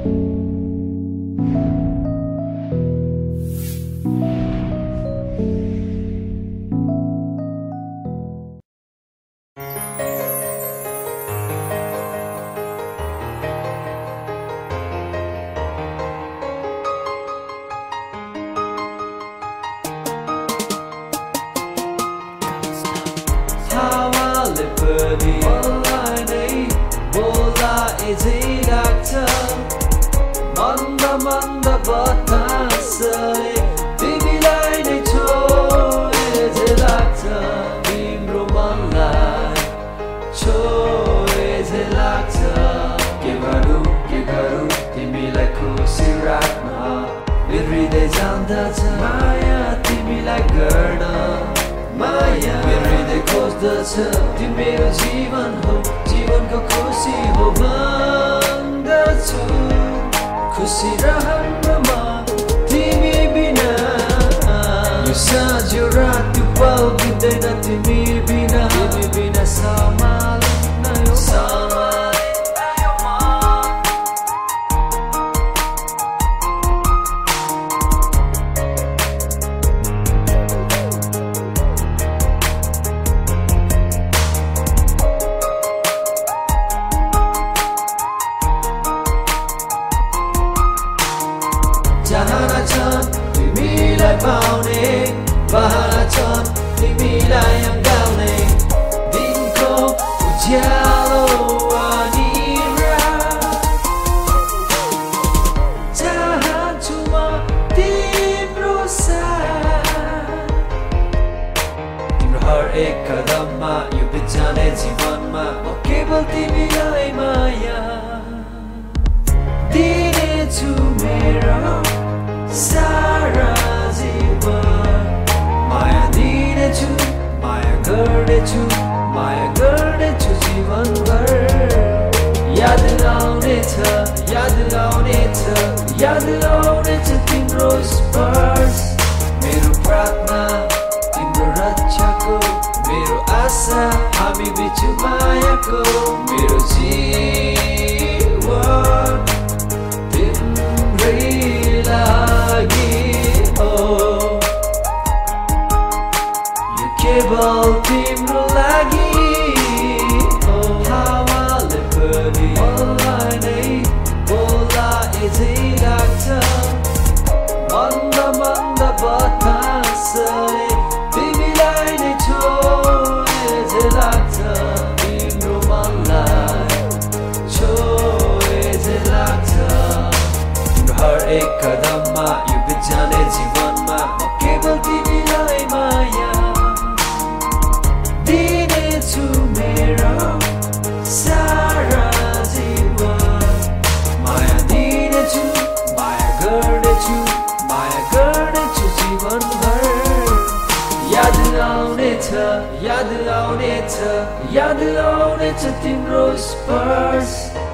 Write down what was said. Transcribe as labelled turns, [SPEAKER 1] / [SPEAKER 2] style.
[SPEAKER 1] मन्द बतासले तिमीलाई नै छोए जे लाग्छ तिम्रो मनलाई छोए जे लाग्छ के गरौँ तिमीलाई खुसी राख्न मेरो हृदय जान्दछ माया तिमीलाई गर्न माया मेरो हृदय खोज्दछ तिमी मेरो जीवन हो जीवनको खुसी हो भन्दछु खुसी रहन्न म तिमी बिना यो साँझ यो रात यो पल बित्दैन तिमी बिना सम्हाल्न यो चाहना छन् तिमीलाई पाउने बहाना छन् तिमीलाई अँगाउने दिनको उज्यालो अनिरा चाहन्छु म तिम्रो साथ तिम्रो हर एक कदममा यो बित्जाने जीवनमा म केवल तिमीलाई माया दिनेछु मेरो सारा जीवन माया दिनेछु माया गर्नेछु जीवनभर याद आउनेछ तिम्रो स्पर्श मेरो प्रार्थना तिम्रो रक्षाको मेरो आशा हामी बिच मायाको मेरो जीवन तिम्रै लागि हो यो केवल तिम्रो लागि हो हावाले पनि मलाई नै बोलाएझै लाग्छ मन्द बतासले तिमीलाई नै छोए लाग्छ तिम्रो मनलाई छोए लाग्छ हर एक कदममा यो बित्जाने जीवनमा म केवल तिमीलाई माया दिनेछु मेरो सारा जीवन माया दिनेछु माया गर्नेछु जीवनभर याद आउनेछ तिम्रो स्पर्श